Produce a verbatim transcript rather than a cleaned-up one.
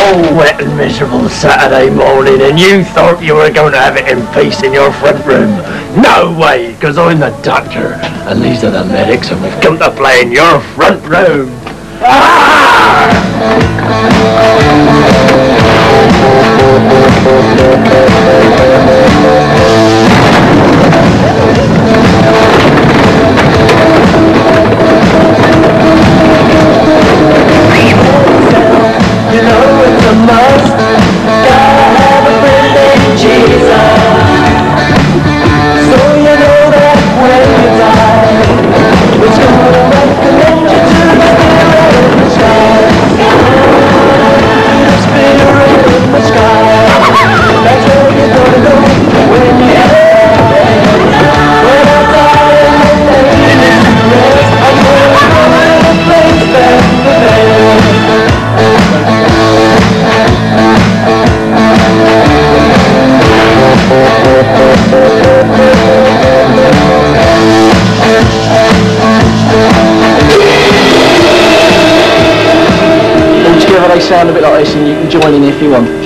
cold, wet and miserable Saturday morning and you thought you were going to have it in peace in your front room. No way, because I'm the doctor and these are the medics and we've come to play in your front room. Ah! You know it's a must. Gotta have a friend named Jesus. So you know that when you die, it's gonna recommend you to the spirit in the sky. The spirit in the sky. That's where you're gonna go when you when I die and the pain is rest. I'm gonna go in a place that's the best. Altogether they sound a bit like this and you can join in if you want.